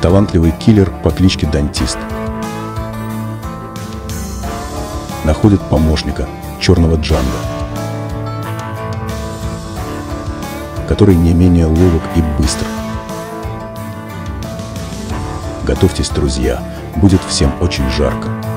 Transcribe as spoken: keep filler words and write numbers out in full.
талантливый киллер по кличке Дантист. Находит помощника, черного Джанго, который не менее ловок и быстр. Готовьтесь, друзья, будет всем очень жарко.